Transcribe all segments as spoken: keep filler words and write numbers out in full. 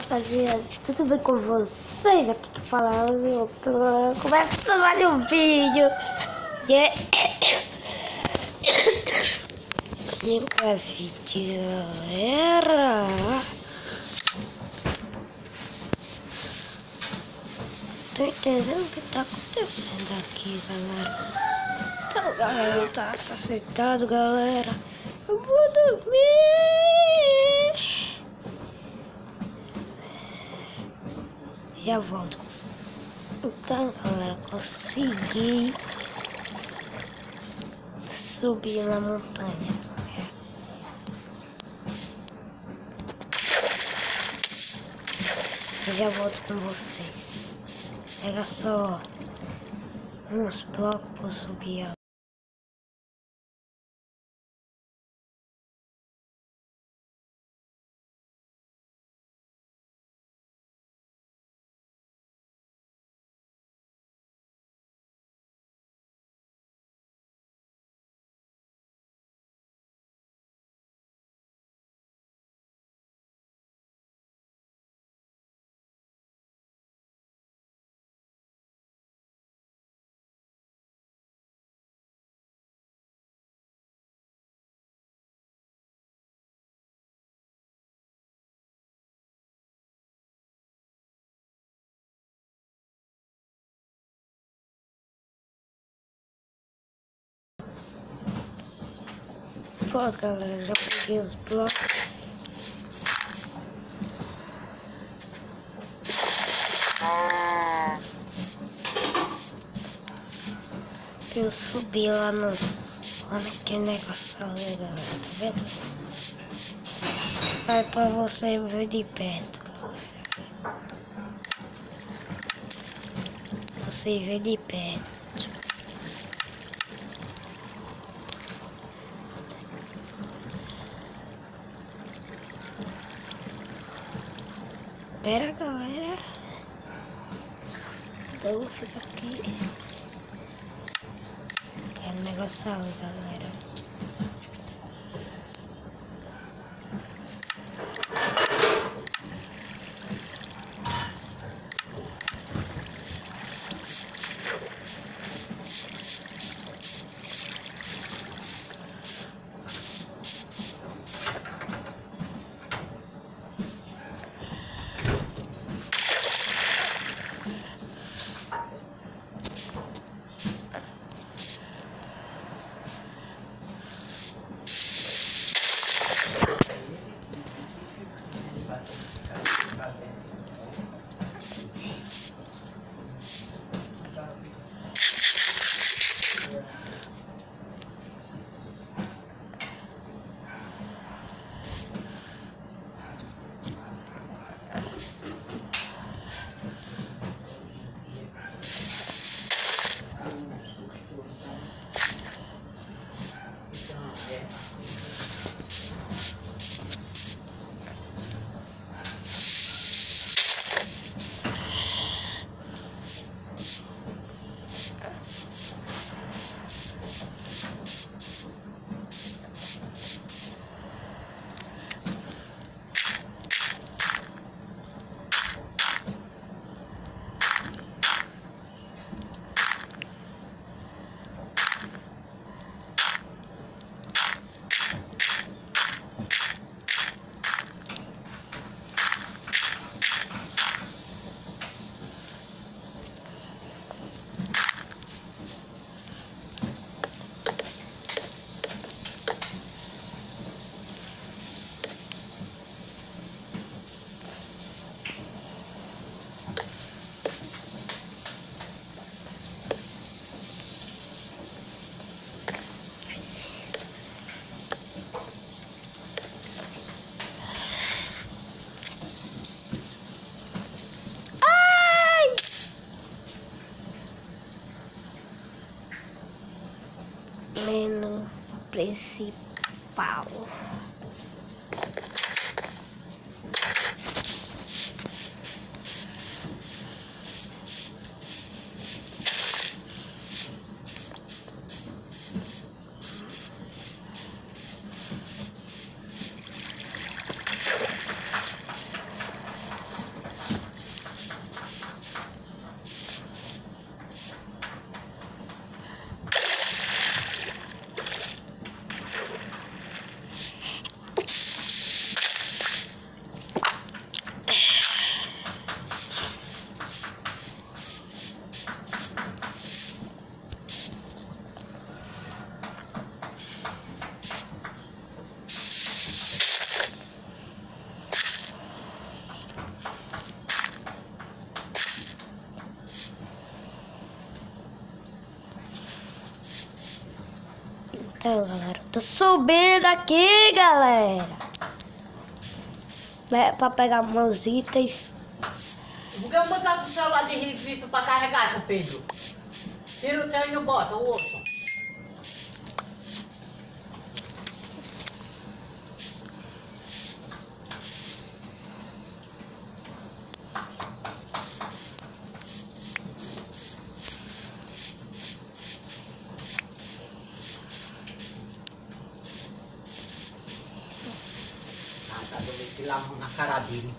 rapaziada, tudo bem com vocês? Aqui que fala eu começa mais um vídeo de Minecraft, galera. Tô entendendo o que tá acontecendo aqui, galera. Então, galera, tá acertado, galera. Eu vou dormir. Já volto. Então, galera, consegui subir na montanha. Eu já volto com vocês. Era só uns blocos para subir a Pô, galera, já peguei os blocos. Eu subi lá no... lá naquele negócio ali, galera, tá vendo? Vai pra você ver de perto, galera. Você vê de perto. Pera, galera. Então eu vou ficar aqui. É um negócio ali, galera. Menu principal. Então, galera, tô subindo aqui, galera. É pra pegar meus itens. Por que eu botar o celular de revista pra carregar, seu Pedro? Tira o teu e não bota o outro. Lá na cara dele.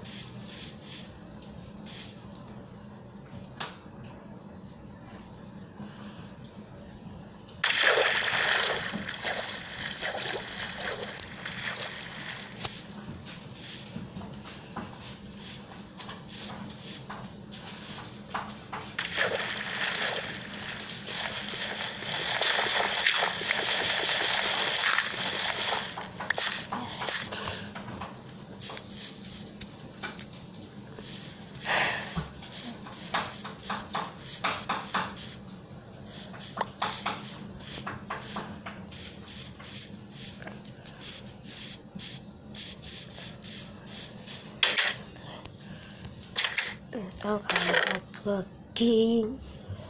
Então, galera, eu tô aqui.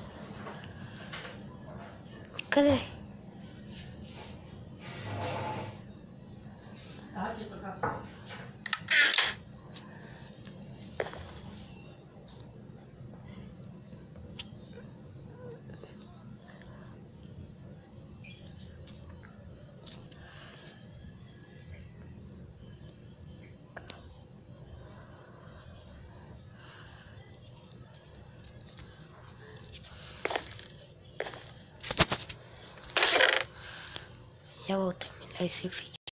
Cadê? Já vou terminar esse vídeo.